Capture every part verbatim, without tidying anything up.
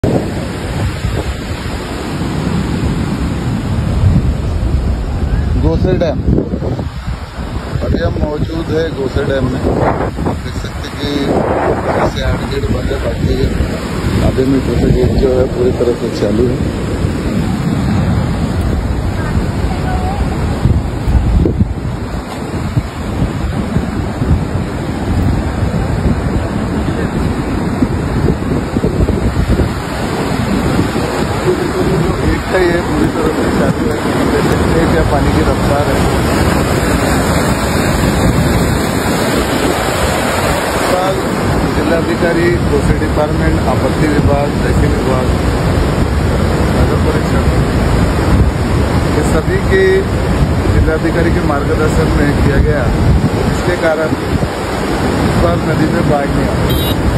गोसे dam. अभी हम मौजूद है गोसे डैम में। देख सकते कि जैसे आठ गेट बंद है, बाकी आधे मीटर से गेट जो है पूरी तरह से चालू है। गेट है ये पूरी तरह से चालू है। देख सकते हैं क्या पानी की रफ्तार है। जिलाधिकारी, कोसी डिपार्टमेंट, आपत्ति विभाग, तहसील विभाग, नगर परिषद, ये सभी के जिलाधिकारी के मार्गदर्शन में किया गया, जिसके कारण इस बार नदी में बाढ़ नहीं आई।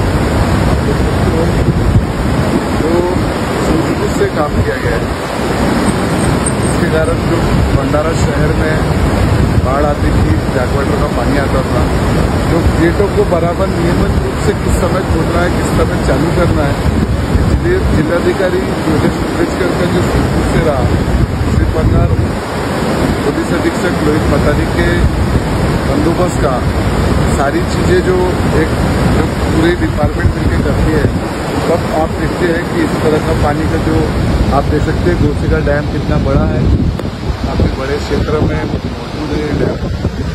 जो सूझबूझ से काम किया गया है, इसके कारण जो भंडारा शहर में बाढ़ आती थी, बैकवाटर का पानी आता था, जो गेटों को बराबर नियमित रूप से किस समय खोलना है, किस समय चालू करना है, इसलिए जिलाधिकारी योगेश उपेजकर का जो सूझबूझ से रहा, श्री पंगार पुलिस अधीक्षक लोहित मतानी के बंदोबस्त का सारी चीज़ें जो एक जो पूरी डिपार्टमेंट मिलकर करती है, तब आप देखते हैं कि इस तरह का पानी का जो आप देख सकते हैं गोसे का डैम कितना बड़ा है, काफ़ी बड़े क्षेत्र में मौजूद है डैम।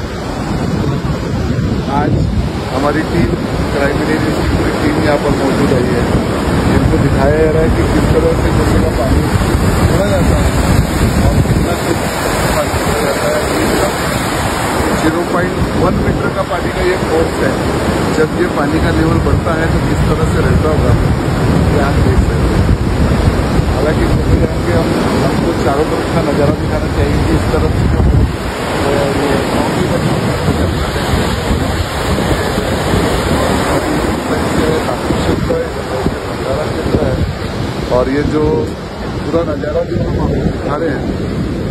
आज हमारी टीम, क्राइम इंटेलिजेंस की पूरी टीम यहाँ पर मौजूद आई है, जिनको दिखाया जा रहा है कि किस तरह से गोसे का पानी छोड़ा जाता है और कितना पानी छोड़ा जाता है। जीरो पॉइंट वन मीटर का पानी का ये फोर्स है। जब ये पानी का लेवल बढ़ता है तो किस तरह से रहता होगा, ये आप देख सकते हैं। हालांकि चले जाएंगे हम, हमको चारों तरफ का नज़ारा दिखाना चाहिए कि इस तरफ नज़ारा चल रहा है। और ये जो पूरा नज़ारा जो हम आपको दिखा रहे हैं,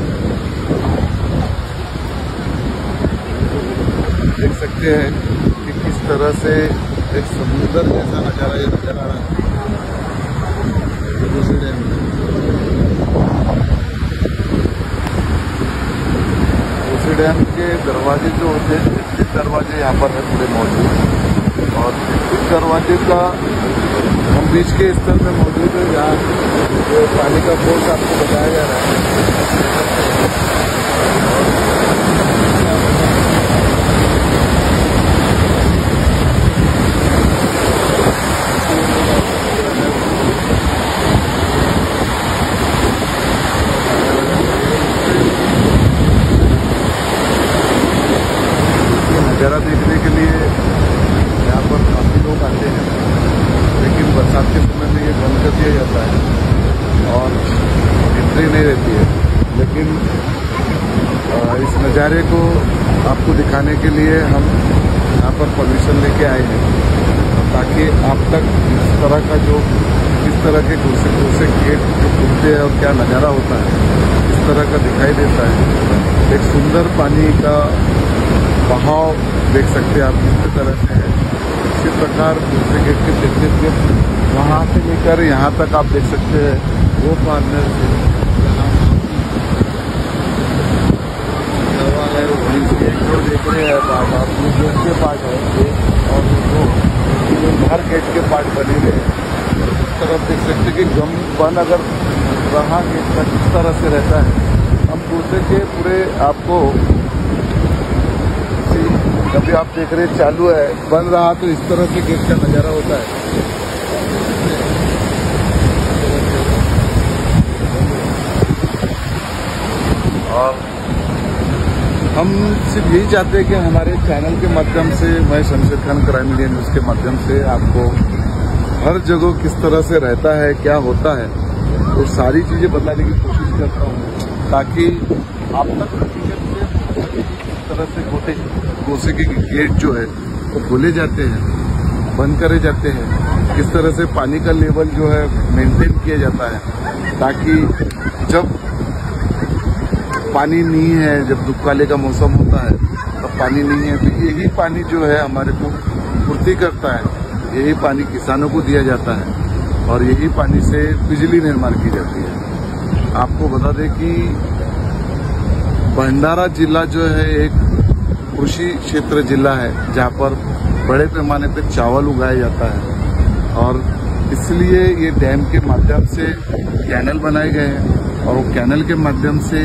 देख सकते हैं कि किस तरह से एक समुद्र जैसा नज़ारा ये नजर आ रहा है गोसे डैम में। गोसे डैम के दरवाजे जो होते हैं, छत्तीस दरवाजे यहाँ पर है पूरे मौजूद, और छत्तीस दरवाजे का हम बीच के स्थल में मौजूद है, जहाँ जो पानी का फोर्स आपको बताया जा रहा है। नज़ारा देखने के लिए यहाँ पर काफ़ी लोग आते हैं, लेकिन बरसात के समय में ये बंद कर दिया जाता है और एंट्री नहीं रहती है। लेकिन इस नज़ारे को आपको दिखाने के लिए हम यहाँ पर परमिशन लेके आए हैं, ताकि आप तक इस तरह का जो इस तरह के गोसे गोसे गेट जो खुलते हैं और क्या नज़ारा होता है, इस तरह का दिखाई देता है। एक सुंदर पानी का बहाव देख सकते हैं आप किस तरह से है। इसी प्रकार दूसरे गेट के छत्तीस गेट वहाँ से लेकर यहाँ तक आप देख सकते हैं, वो पार्टनर से है वहीं से जो देख रहे हैं आप गेट के पार्ट है और वो बाहर गेट के पार्ट बने हुए हैं। इस तरफ देख सकते कि गम बन अगर रहा गेट का किस तरह से रहता है। हम दूसरे के पूरे आपको अभी आप देख रहे हैं चालू है, बन रहा तो इस तरह से गेट का नज़ारा होता है। और हम सिर्फ यही चाहते हैं कि हमारे चैनल के माध्यम से, मैं Shamsher Khan crime India news के माध्यम से आपको हर जगह किस तरह से रहता है, क्या होता है, वो सारी चीज़ें बताने की कोशिश करता हूँ, ताकि आप तक हकीकत से किस तरह से गोटे गोसे के गेट जो है वो खोले जाते हैं, बंद करे जाते हैं, किस तरह से पानी का लेवल जो है मेंटेन किया जाता है, ताकि जब पानी नहीं है, जब दुकाले का मौसम होता है तब पानी नहीं है, तो यही पानी जो है हमारे को पूर्ति करता है, यही पानी किसानों को दिया जाता है। और यही पानी से बिजली निर्माण की जाती है। आपको बता दें कि भंडारा जिला जो है एक कृषि क्षेत्र जिला है, जहाँ पर बड़े पैमाने पर चावल उगाया जाता है और इसलिए ये डैम के माध्यम से कैनल बनाए गए हैं और वो कैनल के माध्यम से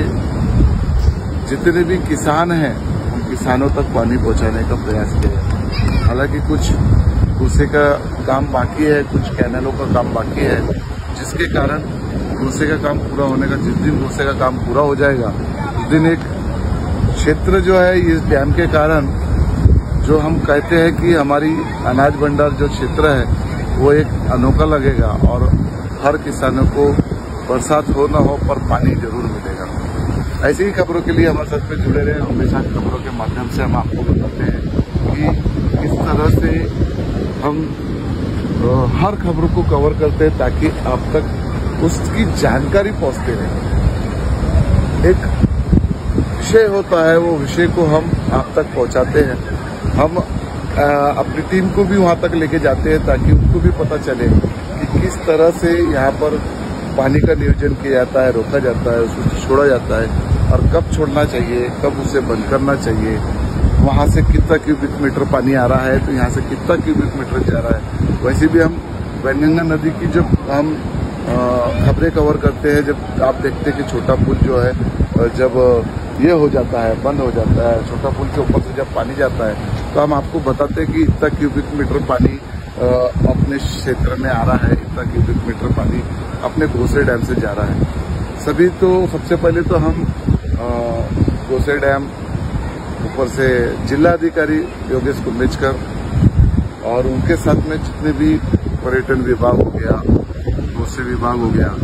जितने भी किसान हैं उन किसानों तक पानी पहुंचाने का प्रयास किया है। हालांकि कुछ भूसे का काम बाकी है, कुछ कैनलों का काम बाकी है, जिसके कारण भूसे का काम पूरा होने का जिस दिन भूसे का काम पूरा हो जाएगा उस दिन एक क्षेत्र जो है इस डैम के कारण जो हम कहते हैं कि हमारी अनाज भंडार जो क्षेत्र है वो एक अनोखा लगेगा और हर किसानों को बरसात हो ना हो पर पानी जरूर मिलेगा। ऐसी ही खबरों के लिए हमारे साथ में जुड़े रहे। हमेशा खबरों के माध्यम से हम आपको बताते हैं कि किस तरह से हम हर खबरों को कवर करते हैं ताकि आप तक उसकी जानकारी पहुंचते रहे। एक विषय होता है, वो विषय को हम आप तक पहुंचाते हैं। हम आ, अपनी टीम को भी वहां तक लेके जाते हैं ताकि उनको भी पता चले कि किस तरह से यहाँ पर पानी का नियोजन किया जाता है, रोका जाता है, उसको छोड़ा जाता है और कब छोड़ना चाहिए, कब उसे बंद करना चाहिए, वहां से कितना क्यूबिक मीटर पानी आ रहा है तो यहाँ से कितना क्यूबिक मीटर जा रहा है। वैसे भी हम वैनगंगा नदी की जब हम खबरें कवर करते हैं, जब आप देखते हैं कि छोटा पुल जो है जब ये हो जाता है, बंद हो जाता है, छोटा पुल के ऊपर से जब पानी जाता है तो हम आपको बताते हैं कि इतना क्यूबिक मीटर पानी अपने क्षेत्र में आ रहा है, इतना क्यूबिक मीटर पानी अपने घोसे डैम से जा रहा है। सभी तो सबसे पहले तो हम घोसे डैम ऊपर से जिला अधिकारी योगेश कुंभेजकर और उनके साथ में जितने भी पर्यटन विभाग हो गया, घोसे विभाग हो गया,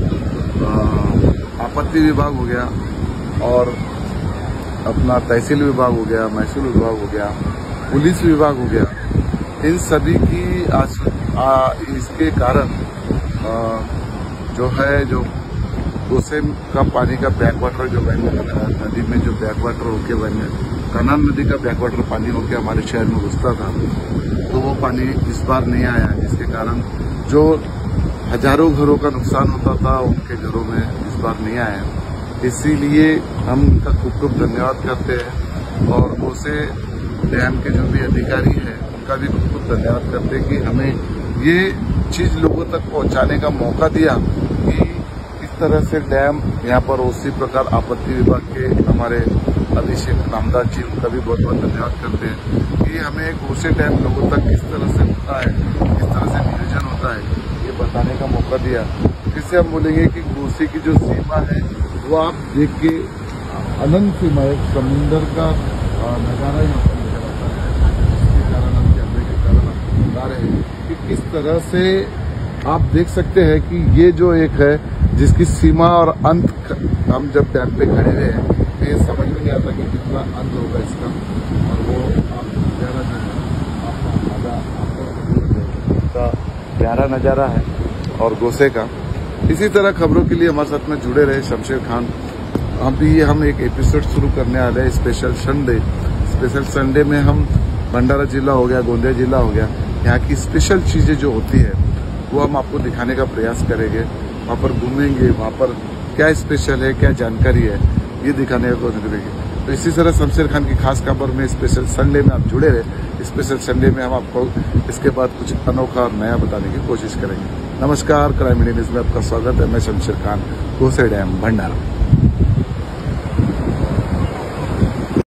आपत्ति विभाग हो गया और अपना तहसील विभाग हो गया, महसूल विभाग हो गया, पुलिस विभाग हो गया, इन सभी की आज आ, इसके कारण आ, जो है जो घोसे का पानी का बैक वाटर जो नदी में जो बैक वाटर होके बने कनान नदी का बैक वाटर पानी होके हमारे शहर में घुसता था, तो वो पानी इस बार नहीं आया, जिसके कारण जो हजारों घरों का नुकसान होता था उनके घरों में इस बार नहीं आया। इसीलिए हम उनका खूब खूब धन्यवाद करते हैं और घोसे डैम के जो भी अधिकारी हैं उनका भी खूब खूब धन्यवाद करते हैं कि हमें ये चीज लोगों तक पहुंचाने का मौका दिया कि इस तरह से डैम यहाँ पर उसी प्रकार आपत्ति विभाग के हमारे अभिषेक रामदास जी, उनका भी बहुत बहुत धन्यवाद करते हैं कि हमें घोसे डैम लोगों तक किस तरह से होता है, किस तरह से नियोजन होता है, ये बताने का मौका दिया। फिर से हम बोलेंगे कि घोसे की जो सीमा है वो आप देख के अनंत सीमा एक समुंदर का नजारा यहाँ पर नजर आता है। इसके कारण हम कैमरे के कारण आपको बता रहे हैं कि किस तरह से आप देख सकते हैं कि ये जो एक है जिसकी सीमा और अंत हम जब डैम पे खड़े हुए हैं तो ये समझ में नहीं आता कि कितना अंत होगा इसका, और वो आप प्यारा नजारा आपका प्यारा नजारा है और घोसे का। इसी तरह खबरों के लिए हमारे साथ में जुड़े रहे शमशेर खान। अभी हम एक एपिसोड शुरू करने वाले हैं स्पेशल संडे। स्पेशल संडे में हम भंडारा जिला हो गया, गोंदिया जिला हो गया, यहाँ की स्पेशल चीजें जो होती है वो हम आपको दिखाने का प्रयास करेंगे। वहाँ पर घूमेंगे, वहाँ पर क्या स्पेशल है, क्या जानकारी है, ये दिखाने का कोशिश करेंगे। तो इसी तरह शमशेर खान की खास खबर में स्पेशल संडे में आप जुड़े रहे। स्पेशल संडे में हम आपको इसके बाद कुछ अनोखा और नया बताने की कोशिश करेंगे। नमस्कार, क्राइम मीडिया न्यूज में आपका स्वागत है। मैं शमशेर खान, घोसे डैम, भंडारा।